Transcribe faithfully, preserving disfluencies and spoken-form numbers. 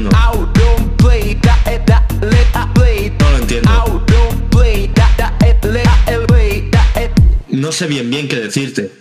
AuronPlay, dale, dale, play. No lo entiendo. AuronPlay, dale, dale, play. No sé bien bien qué decirte.